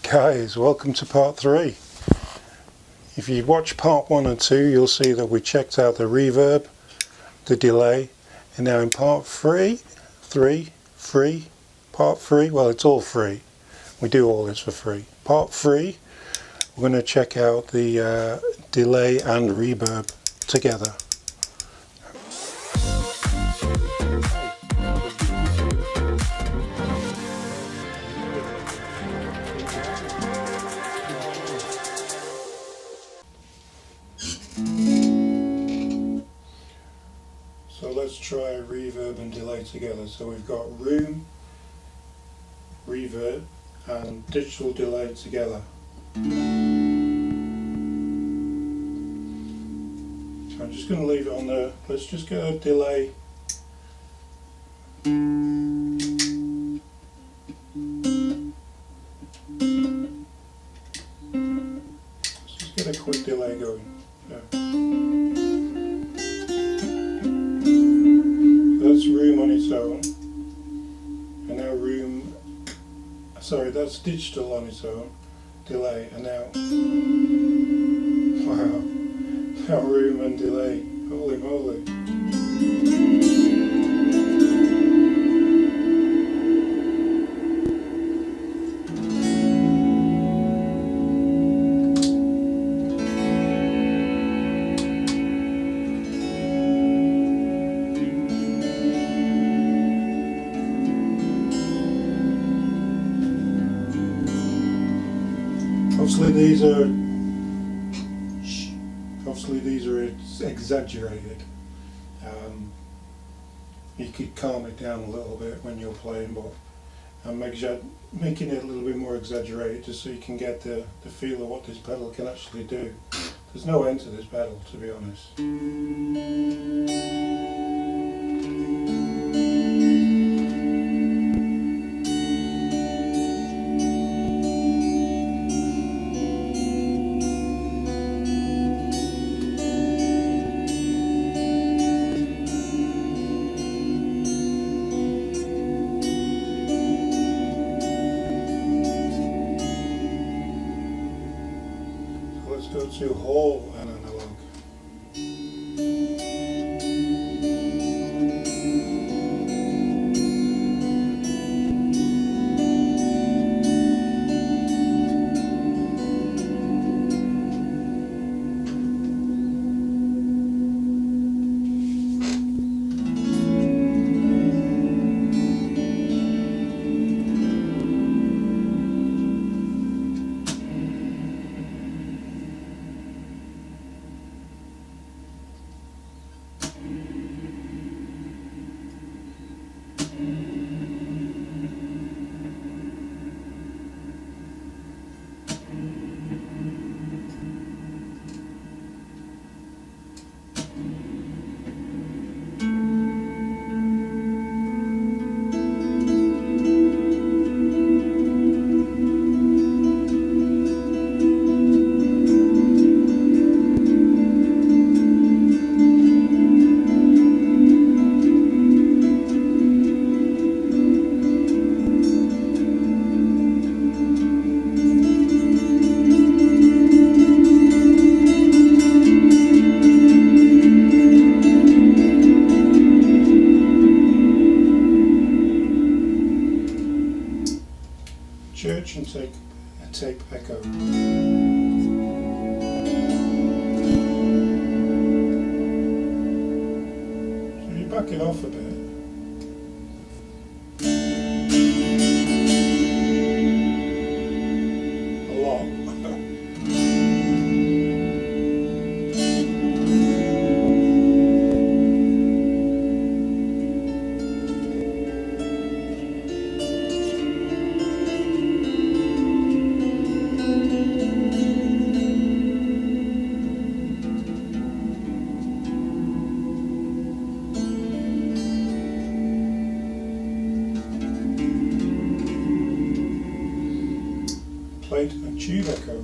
guys, welcome to part 3. If you watch part 1 and 2, you'll see that we checked out the reverb, the delay, and now in part 3, well, it's all free. We do all this for free. Part 3, we're going to check out the delay and reverb together. So let's try reverb and delay together. So we've got room, reverb and digital delay together. So I'm just going to leave it on there. Let's just get a delay. Let's just get a quick delay going. Yeah. That's room on its own, and now room, sorry, that's digital on its own, delay, and now, wow, now room and delay, holy moly. Obviously these are exaggerated. You could calm it down a little bit when you're playing, but I'm making it a little bit more exaggerated just so you can get the feel of what this pedal can actually do. There's no end to this pedal, to be honest. Let's go to whole and analog. Church and take a tape echo. So you back it off a bit. A lot. Plate and tube echo.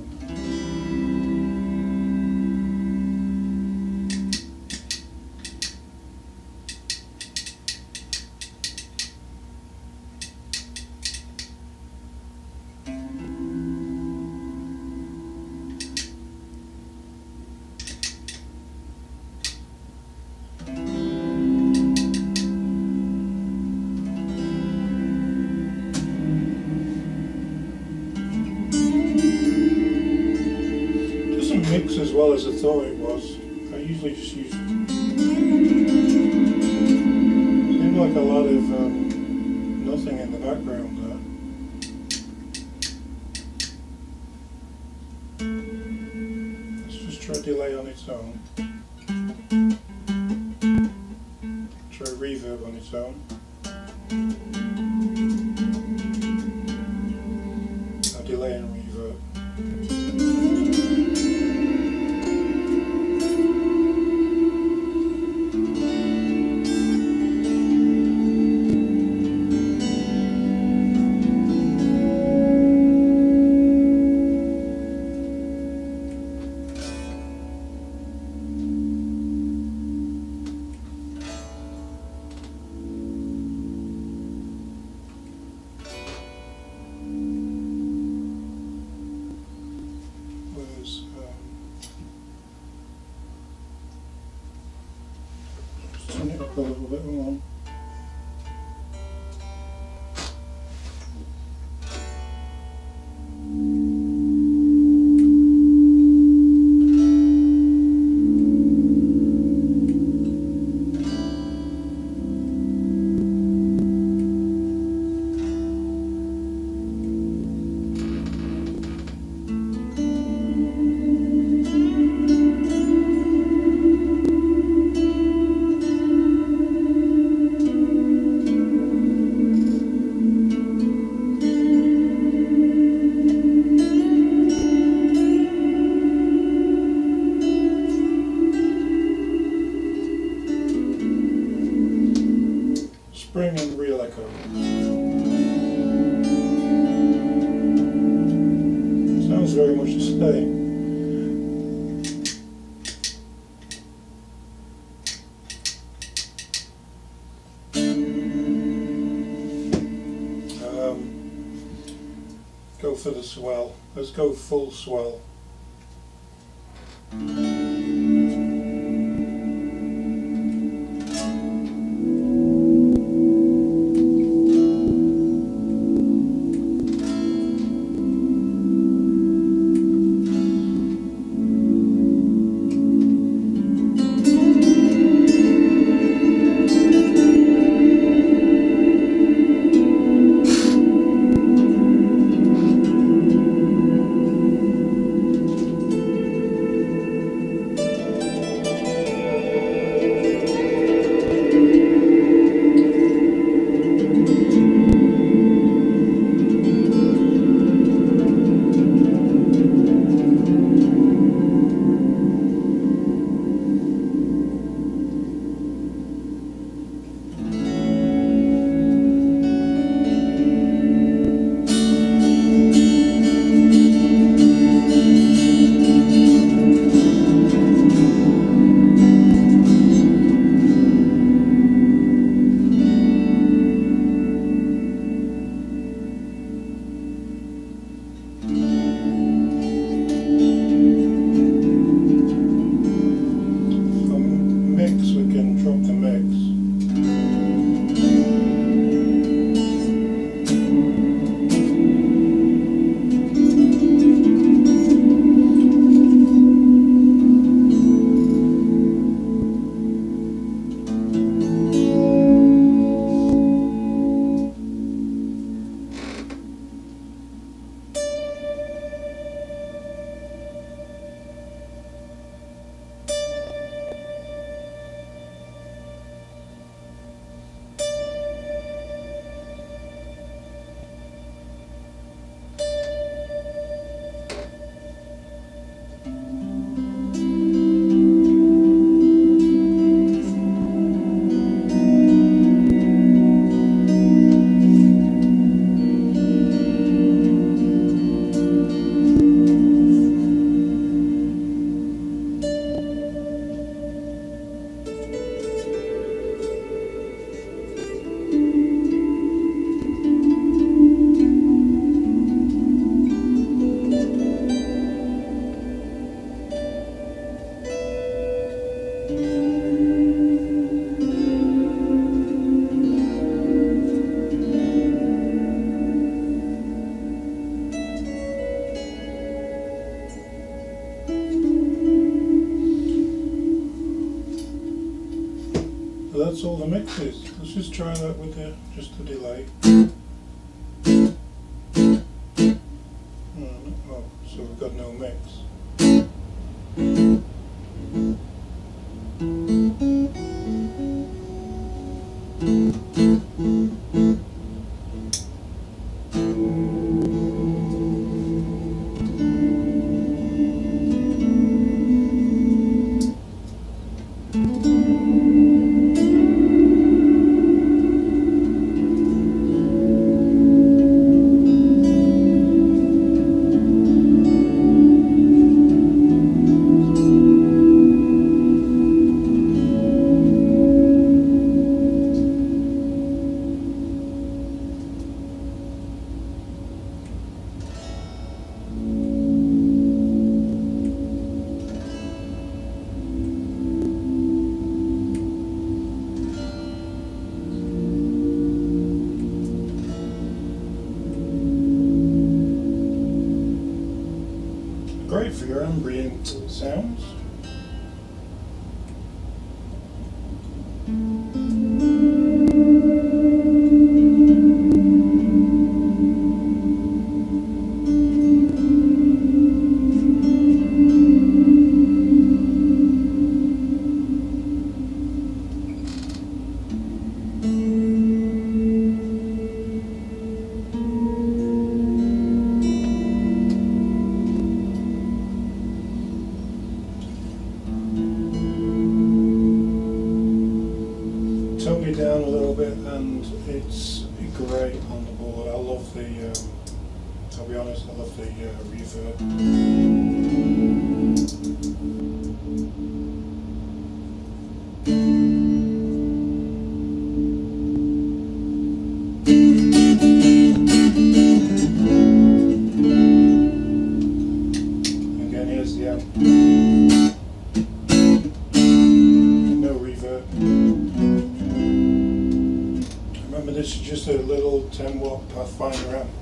mix as well as I thought it was. I usually just use, seemed like a lot of nothing in the background there. Let's just try delay on its own. Try reverb on its own. Now delay and reverb. Turn it up a little bit more. Spring and real echo. Sounds very much the same. Go for the swell. Let's go full swell. that's all the mix is. Let's just try that with just the delay. Oh, so we've got no mix. Great for your ambient sounds. Tone me down a little bit, and it's great on the board. I love the, I'll be honest, I love the reverb. Again, here's the amp. No reverb. Remember, this is just a little 10-watt Pathfinder amp.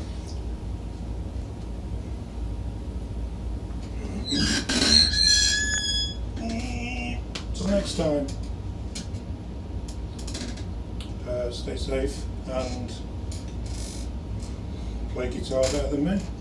Till next time, stay safe and play guitar better than me.